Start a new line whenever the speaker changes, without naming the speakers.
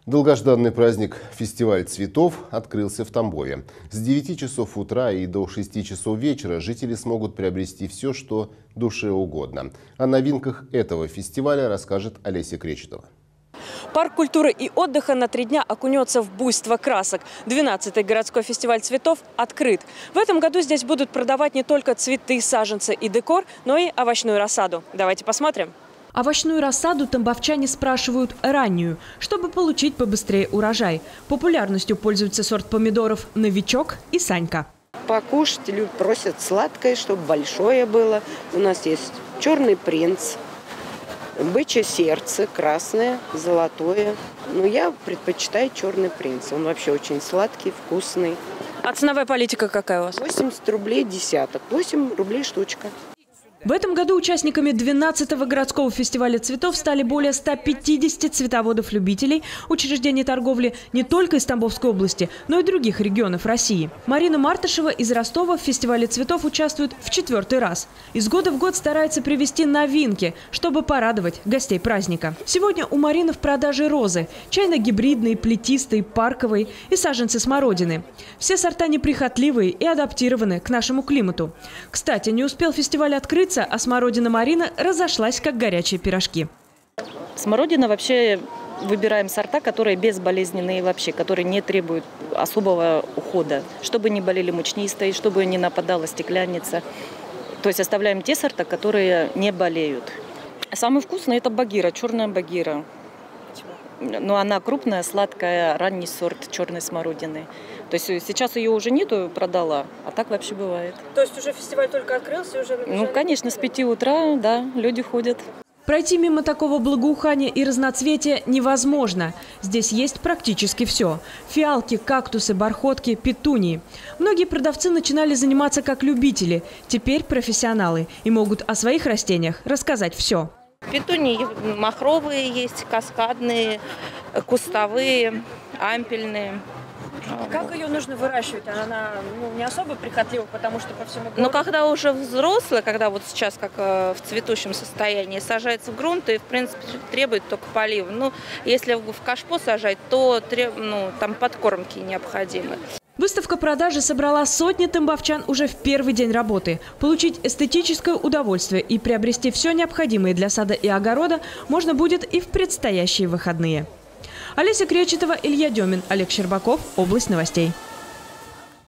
Долгожданный праздник «Фестиваль цветов» открылся в Тамбове. С 9 часов утра и до 6 часов вечера жители смогут приобрести все, что душе угодно. О новинках этого фестиваля расскажет Олеся Кречетова.
Парк культуры и отдыха на 3 дня окунется в буйство красок. 12-й городской фестиваль цветов открыт. В этом году здесь будут продавать не только цветы, саженцы и декор, но и овощную рассаду. Давайте посмотрим. Овощную рассаду тамбовчане спрашивают раннюю, чтобы получить побыстрее урожай. Популярностью пользуется сорт помидоров «Новичок» и «Санька».
Покушать люди просят сладкое, чтобы большое было. У нас есть черный принц, бычье сердце, красное, золотое. Но я предпочитаю черный принц. Он вообще очень сладкий, вкусный.
А ценовая политика какая у вас?
80 рублей десяток, 8 рублей штучка.
В этом году участниками 12-го городского фестиваля цветов стали более 150 цветоводов-любителей, учреждений торговли не только из Тамбовской области, но и других регионов России. Марина Мартышева из Ростова в фестивале цветов участвует в 4-й раз. Из года в год старается привезти новинки, чтобы порадовать гостей праздника. Сегодня у Марины в продаже розы – чайно-гибридные, плетистые, парковые и саженцы смородины. Все сорта неприхотливые и адаптированы к нашему климату. Кстати, не успел фестиваль открыться, а смородина Марина разошлась, как горячие пирожки.
Смородина вообще выбираем сорта, которые безболезненные вообще, которые не требуют особого ухода, чтобы не болели мучнистые, чтобы не нападала стекляница. То есть оставляем те сорта, которые не болеют. Самый вкусный – это багира, черная багира. Но она крупная, сладкая, ранний сорт черной смородины. То есть сейчас ее уже нету, продала, а так вообще бывает.
То есть уже фестиваль только открылся? Уже
Ну, конечно, с 5 утра, да, люди ходят.
Пройти мимо такого благоухания и разноцветия невозможно. Здесь есть практически все. Фиалки, кактусы, бархотки, петунии. Многие продавцы начинали заниматься как любители, теперь профессионалы и могут о своих растениях рассказать все.
Петунии махровые есть, каскадные, кустовые, ампельные.
Как ее нужно выращивать? Она не особо прихотлива, потому что по всему городу...
Но когда уже взрослая, когда вот сейчас как в цветущем состоянии, сажается в грунт и, в принципе, требует только полива. Ну, если в кашпо сажать, то там подкормки необходимы.
Выставка продажи собрала сотни тамбовчан уже в первый день работы. Получить эстетическое удовольствие и приобрести все необходимое для сада и огорода можно будет и в предстоящие выходные. Олеся Кречетова, Илья Демин, Олег Щербаков. Область новостей.